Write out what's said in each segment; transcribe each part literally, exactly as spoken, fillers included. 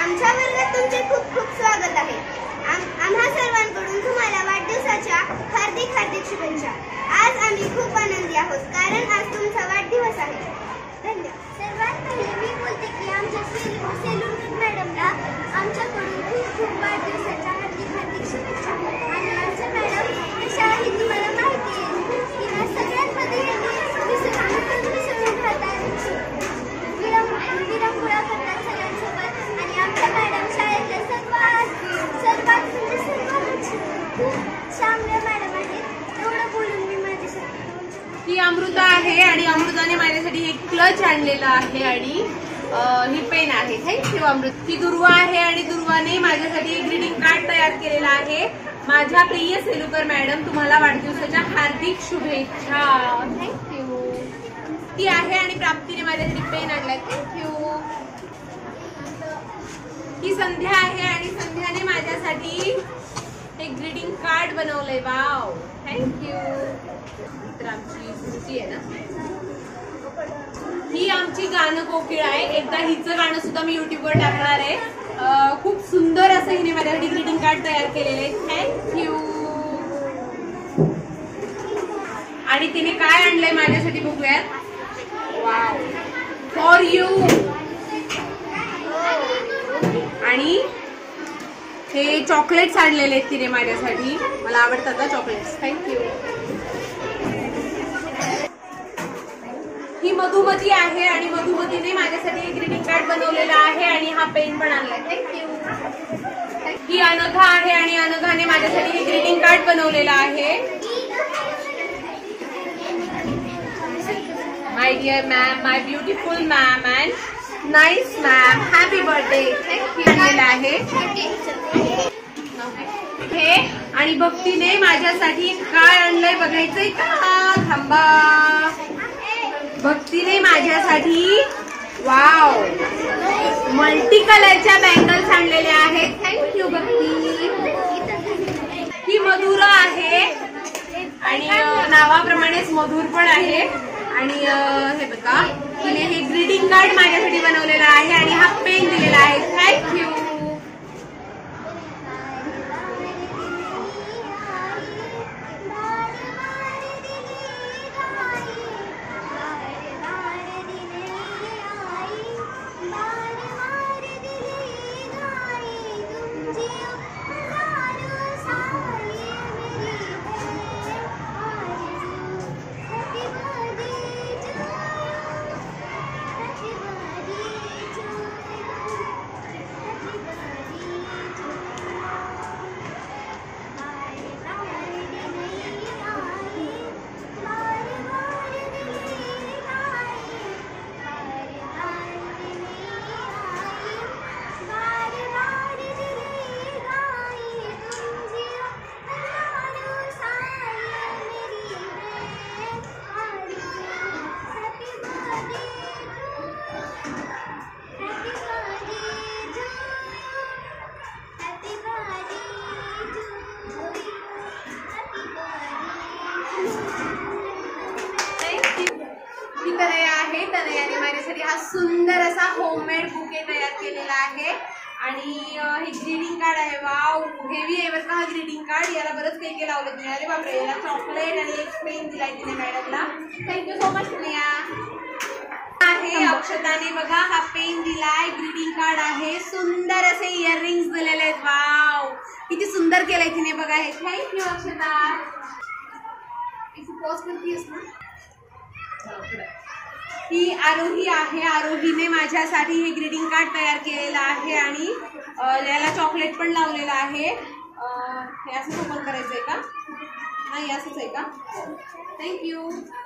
आमच्या वर्गात तुमचे खूप खूप स्वागत आहे। आम्हा सर्वांकडून तुम्हाला वाढदिवसाच्या हार्दिक हार्दिक शुभेच्छा। आज आम्ही खूप आनंदी आहोत कारण आज तुमचा वाढदिवस आहे। धन्यवाद। सर्वात पहिले मी बोलते की आमच्या सेलुलकर मॅडमला आमच्याकडून खूप खूप वाढदिवसाच्या हार्दिक हार्दिक शुभेच्छा। आणि आमच्या मॅडम कशा आहेत तुम्हाला माहिती आहे की सगळ्यांमध्ये मिसळून राहतात, विरंगुळा करतात सगळ्यांसोबत। आणि आमच्या मॅडम शाळेतल्या सर्वात सर्वात म्हणजे सर्वात खूप चांगल्या मॅडम आहेत। एवढं बोलून मी माझ्यासाठी ही अमृता आहे आणि अमृताने माझ्यासाठी एक क्लच आणलेला आहे आणि ही पेन आहे। थँक्यू अमृत। ही दुर्वा आहे आणि दुर्वाने माझ्यासाठी ग्रीटिंग कार्ड तयार केलेला आहे। माझ्या प्रिय सेलुकर मॅडम तुम्हाला वाढदिवसाच्या हार्दिक शुभेच्छा। थँक्यू। ती आहे आणि प्राप्तीने माझ्यासाठी पेन आणलाय। थँक्यू। ही संध्या आहे आणि संध्याने माझ्यासाठी एक ग्रीटिंग कार्ड बनवलंय। Wow, thank you. तर आमची स्मृती आहे ना, ही आमची गाणं कोकिळ आहे। एकदा हिचं गाणं सुद्धा मी युट्यूबवर टाकणार आहे। खूप सुंदर असं हिने माझ्यासाठी ग्रीटिंग कार्ड तयार केलेलं आहे। थँक्यू। आणि तिने काय आणलंय माझ्यासाठी बघूयात। Wow, for you. आणि हे चॉकलेट्स आणलेले आहेत तिने माझ्यासाठी। मला आवडतात ना चॉकलेट्स। थँक्यू। ही मधुमती आहे आणि मधुमतीने माझ्यासाठी एक ग्रीटिंग कार्ड बनवलेला आहे आणि हा पेन पण आणलाय। थँक्यू। ही अनघा आहे आणि अनघाने माझ्यासाठी एक ग्रीटिंग कार्ड बनवलेला आहे। My dear ma'am, my beautiful ma'am and nice ma'am, happy birthday. Thank you आणलेला आहे हे। आणि भक्तीने माझ्यासाठी काय आणलंय बघायचंय का? थांबा। भक्तीने माझ्यासाठी वाव मल्टी कलरच्या बँगल्स आणलेल्या आहेत। थँक्यू भक्ती। ही मधुरा आहे आणि नावाप्रमाणेच मधुर पण आहे। आणि हे बघा, तिने हे ग्रीटिंग कार्ड माझ्यासाठी बनवलेलं आहे आणि हा पेन दिलेला आहे। थँक्यू। तनयाने माझ्यासाठी हा सुंदर असा होममेड बुके तयार केलेला आहे आणि हे ग्रीटिंग कार्ड आहे। वाव, हेवी आहे बरं का हा ग्रीटिंग कार्ड। याला बरंच काही काही लावलं तिने। अरे बापरे, याला चॉकलेट आणि एक पेन दिलाय तिने मॅडमला। Thank you so much Tanaya. आहे अक्षताने बघा हा पेन दिलाय, ग्रीटिंग कार्ड आहे, सुंदर असे इयररिंग्स दिलेले आहेत। वाव, किती सुंदर केलंय तिने बघा हे। थँक्यू अक्षता। पोस्ट करतीयस ना। ही आरोही आहे। आरोहीने माझ्यासाठी हे ग्रीटिंग कार्ड तयार केलेलं आहे आणि याला चॉकलेट पण लावलेलं आहे। हे असंच ओपन करायचंय का? नाही, असंच आहे का? थँक्यू।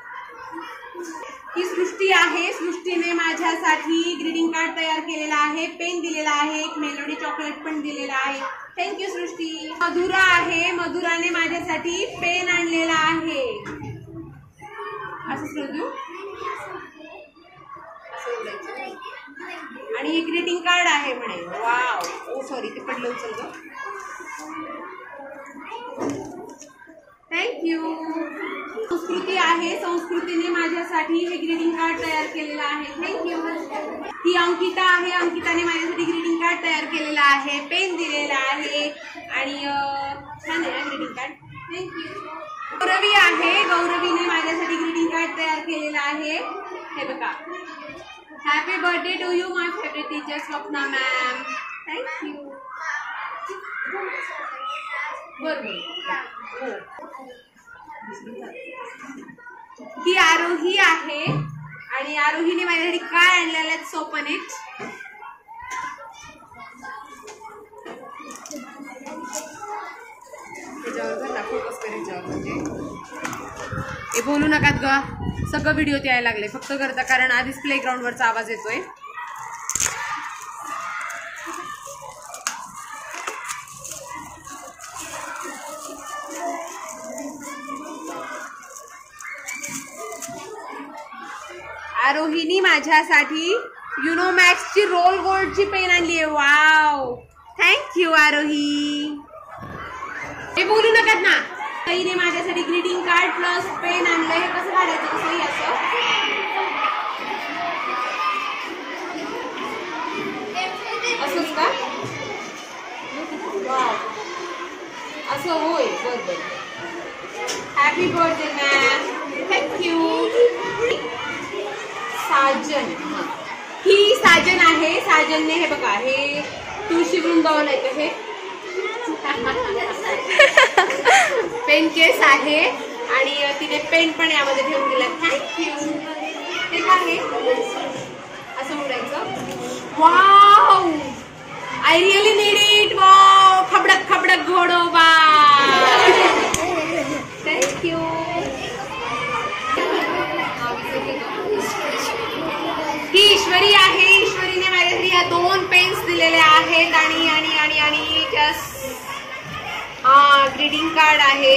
ही सृष्टी आहे। सृष्टीने माझ्यासाठी ग्रीटिंग कार्ड तयार केलेला आहे, पेन दिलेला आहे, एक मेलोडी चॉकलेट पण दिलेला आहे। थँक्यू सृष्टी। मधुरा आहे। मधुराने माझ्यासाठी पेन आणलेला आहे। असंच देऊ आणि हे ग्रीटिंग कार्ड आहे म्हणे। वाव, ओ सॉरी, ते पडलं, उचल ग। थँक्यू। संस्कृती आहे, संस्कृतीने माझ्यासाठी हे ग्रीटिंग कार्ड तयार केलेलं आहे. थँक्यू. ही अंकिता आहे, अंकिताने माझ्यासाठी ग्रीटिंग कार्ड तयार केलेलं आहे, पेन दिलेला आहे आणि छान आहे ग्रीटिंग कार्ड. थँक्यू. गौरवी आहे, गौरवीने माझ्यासाठी ग्रीटिंग कार्ड तयार केलेलं आहे. हे बघा. Happy birthday to you my favourite teacher Swapna ma'am. Thank you. बरोबर. ही आरोही आहे आणि आरोहीने माझ्यासाठी काय आणलेलं आहे सोपन इट. फोकस करायच्यावर म्हणजे हे बोलू नकात ग, सगळं व्हिडिओत यायला लागले फक्त करता, कारण आधीच प्लेग्राऊंड वरचा आवाज येतोय. आरोहीनी माझ्यासाठी युनोमॅक्सची रोल गोल्डची पेन आणली आहे. Wow, thank you Aarohi. हे बोलू नका ना. ताईने माझ्यासाठी ग्रीटिंग कार्ड प्लस पेन आणलंय. हे कसं काढायचं कसंही असं. असंच का? वाव, असं होय. बरोबर. Happy birthday ma'am. Thank you. Sajan, ही साजन आहे. साजनने हे बघा, हे तुळशी वृंदावन आहे हे पेन केस आहे आणि तिने पेन पण यामध्ये ठेवून दिला. थँक्यू. ते काय असं उडायचं. Wow, I really need it. Wow, खबडक खबडक घोडोबा. थँक्यू. ही ईश्वरी आहे. ईश्वरीने माझ्यासाठी या दोन पेन्स दिलेले आहेत आणि आणि आणि आणि जस्ट हा ग्रीटिंग कार्ड आहे.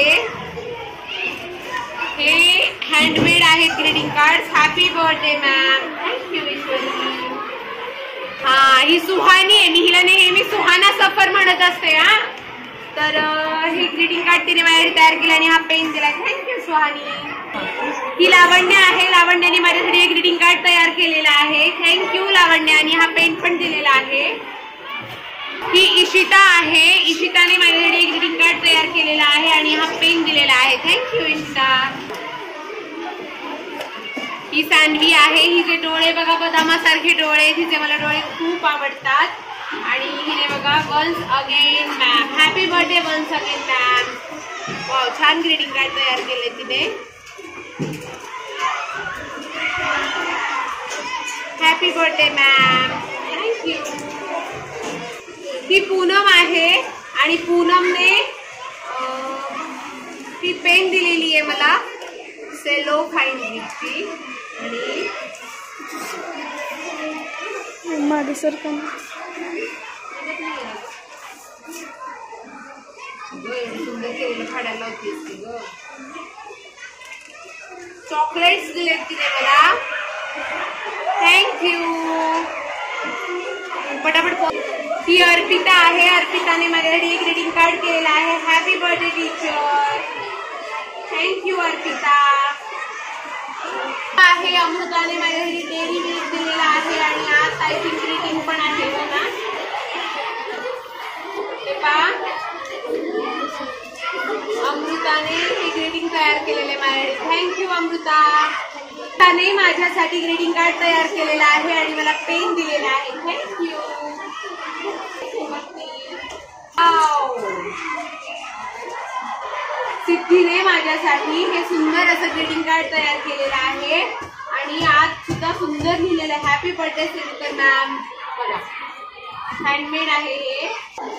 हे हँडमेड आहेत greeting card. Happy birthday ma'am. Thank you Ishwari. हा, ही सुहानी आहे. मी हिला नेहमी सुहाना सफर म्हणत असते. हा, तर हे ग्रीटिंग कार्ड तिने माझ्यासाठी तयार केलं आणि हा पेन दिला. थँक्यू सुहानी. ही लावण्य आहे. लावण्याने माझ्यासाठी एक ग्रीटिंग कार्ड तयार केलेला आहे. थँक्यू लावण्य. आणि हा पेन पण दिलेला आहे. ही इशिता आहे. इशिताने माझ्यासाठी एक ग्रीटिंग कार्ड तयार केलेला आहे आणि हा पेन दिलेला आहे. थँक्यू इशिता. ही सान्वी आहे. हिचे डोळे बघा बदामासारखे डोळे. तिचे मला डोळे खूप आवडतात. आणि हिने बघा once again ma'am. Happy birthday once again ma'am. Wow, छान ग्रीटिंग कार्ड तयार केले तिने. Happy birthday ma'am. थँक्यू. ही पूनम आहे आणि पूनमने ती पेन दिलेली आहे मला, सेलो फाईन ग्रीटची. आणि मागे सरकन सुंदर केलेलं फाडायला होतीस की ग. चॉकलेट्स दिलेत तिने मला. थँक्यू. पटापट. ही अर्पिता आहे. अर्पिताने माझ्यासाठी एक ग्रीटिंग कार्ड केलेला आहे. Happy birthday teacher. Thank you Arpita. आहे अमृताने माझ्यासाठी डेअरी मिल्क दिलेला आहे आणि आज आय थिंक ग्रीटिंग पण आहे ना. हे पहा, अमृताने हे ग्रीटिंग तयार केलेले माझ्यासाठी. थँक्यू अमृता. त्याने माझ्यासाठी ग्रीटिंग कार्ड तयार केलेला आहे आणि मला पेन दिलेला आहे. थँक्यू. सिद्धीने माझ्यासाठी हे सुंदर असं ग्रीटिंग कार्ड तयार केलेलं आहे आणि आज सुद्धा सुंदर लिहिलेलं आहे. Happy birthday Siddhi ma'am. बघा, हँडमेड आहे हे.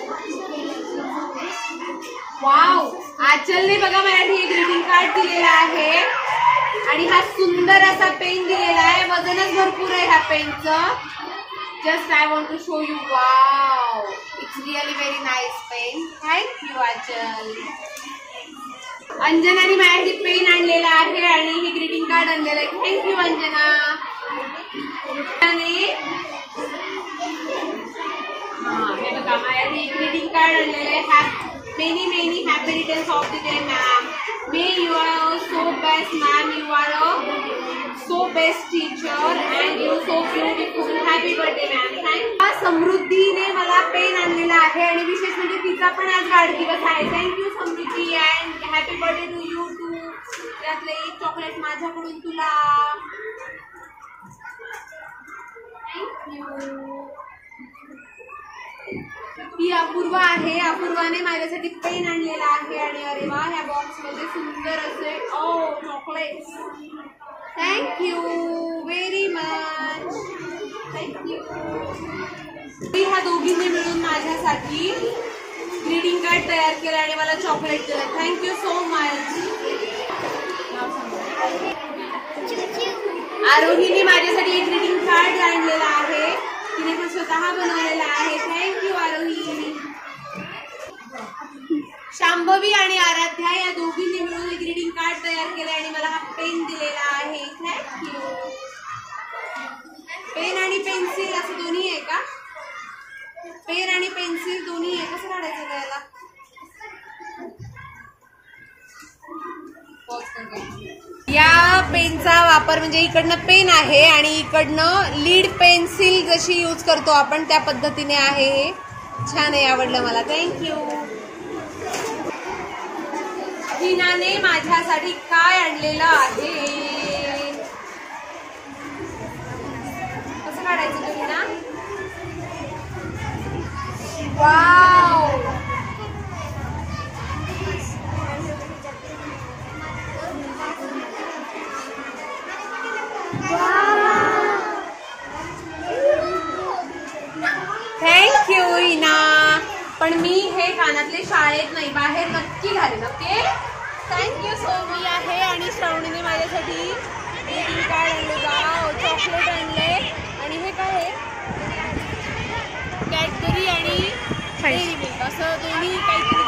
वाव, आचलने बघा माझ्यासाठी हे ग्रीटिंग कार्ड दिलेलं आहे आणि हा सुंदर असा पेन दिलेला आहे. वजनच भरपूर आहे ह्या पेनचं. Just I want to show you. Wow, it's really very nice pen. Thank you Aachal. अंजनाने माझ्यासाठी पेन आणलेला आहे आणि हे ग्रीटिंग कार्ड आणलेलं आहे. थँक्यू अंजना. हा, हे बघा माझ्यासाठी ग्रीटिंग कार्ड आणलेलं आहे. Many many happy returns of the day ma'am. May you are so best ma'am, you are a so best teacher and you so beautiful. Happy birthday ma'am. Thank you. समृद्धीने मला pen आणलेला आहे आणि विशेष म्हणजे तिचा पण आज वाढदिवस आहे. Thank you Samruddhi and happy birthday to you too. त्यातलं एक चॉकलेट माझ्याकडून तुला. थँक्यू. ही अपूर्वा आहे. अपूर्वाने माझ्यासाठी पेन आणलेला आहे आणि अरे वा ह्या बॉक्स मध्ये सुंदर असे ओ chocolate. Thank you very much. Thank you. ह्या दोघींनी मिळून माझ्यासाठी ग्रीटिंग कार्ड तयार केलं आणि मला चॉकलेट दिलं. Thank you so much. आरोहीने माझ्यासाठी एक ग्रीटिंग कार्ड आणलेला आहे. तिने पण स्वतः बनवलेला आहे. थँक्यू आरोही. शांभवी आणि आराध्या या दोघींनी मिळून एक ग्रीटिंग कार्ड तयार केले आणि मला हा पेन दिलेला आहे. थँक्यू. पेन आणि पेन्सिल असं दोन्ही आहे का? पेन आणि पेन्सिल दोन्ही आहे. कसं काढायचं त्याला? या पेनचा वापर म्हणजे इकडनं पेन आहे आणि इकडनं लीड पेन्सिल जशी यूज करतो आपण त्या पद्धतीने आहे. हे छान आहे, आवडलं मला. थँक्यू. हिनाने माझ्यासाठी काय आणलेलं आहे? कसं काढायचं तुम्ही ना? वाव. थँक्यू हिना. पण मी हे कानातले शाळेत नाही बाहेर नक्की घालेन. ओके. थँक्यू. सो मी आहे आणि श्रावणीने माझ्यासाठी ग्रीटिंग कार्ड आणले, चॉकलेट आणले आणि हे काय आहे? कॅडबरी आणि डेअरी मिल्क असं दोन्ही काहीतरी